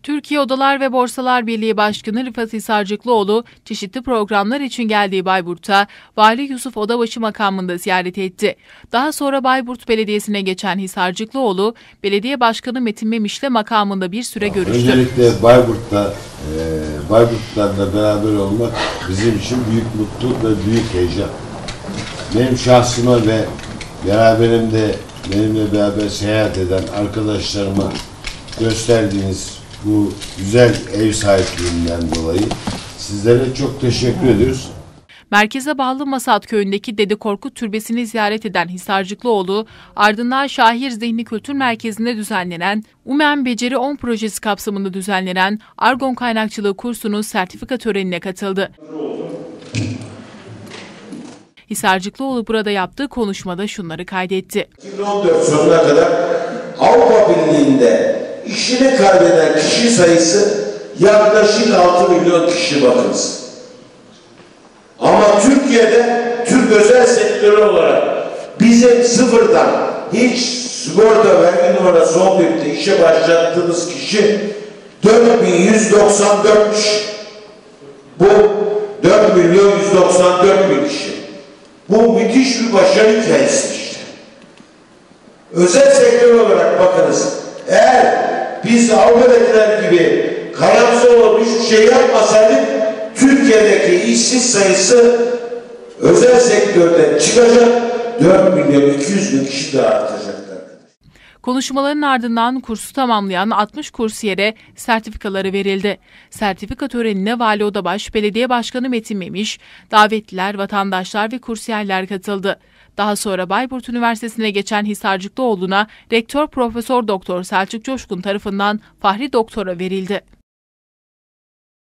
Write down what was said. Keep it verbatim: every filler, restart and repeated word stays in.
Türkiye Odalar ve Borsalar Birliği Başkanı Rıfat Hisarcıklıoğlu, çeşitli programlar için geldiği Bayburt'ta Vali Yusuf Odabaşı makamında ziyaret etti. Daha sonra Bayburt Belediyesi'ne geçen Hisarcıklıoğlu, Belediye Başkanı Metin Memiş'le makamında bir süre görüştü. Öncelikle Bayburt'ta, e, Bayburtlarla beraber olmak bizim için büyük mutluluk ve büyük heyecan. Benim şahsıma ve beraberimde benimle beraber seyahat eden arkadaşlarıma gösterdiğiniz bu güzel ev sahipliğinden dolayı sizlere çok teşekkür ediyoruz. Merkeze bağlı Masat Köyü'ndeki Dede Korkut Türbesi'ni ziyaret eden Hisarcıklıoğlu, ardından Şahir Zihni Kültür Merkezi'nde düzenlenen UMEN Beceri on projesi kapsamında düzenlenen Argon Kaynakçılığı kursunun sertifika törenine katıldı. Hisarcıklıoğlu burada yaptığı konuşmada şunları kaydetti. iki bin on dört sonuna kadar Avrupa Birliği'nde işini kaybeden kişi sayısı yaklaşık altı milyon kişi bakınız. Ama Türkiye'de Türk özel sektörü olarak bizim sıfırdan hiç sigorta vergi numarası olmayıp da işe başlattığımız kişi dört bin yüz doksan dört kişi. Bu dört milyon yüz doksan dört bin kişi. Bu müthiş bir başarı hikayesi işte. Özel sektör olarak bakınız, eğer biz Avrupa'dakiler gibi karamsar olup hiçbir şey yapmasaydık, Türkiye'deki işsiz sayısı özel sektörden çıkacak, dört milyon iki yüz bin kişi daha artacaktır. Konuşmaların ardından kursu tamamlayan altmış kursiyere sertifikaları verildi. Sertifika törenine Vali Odabaş, Belediye Başkanı Metin Memiş, davetliler, vatandaşlar ve kursiyerler katıldı. Daha sonra Bayburt Üniversitesi'ne geçen Hisarcıklıoğlu'na Rektör Profesör Doktor Selçuk Coşkun tarafından Fahri Doktora verildi.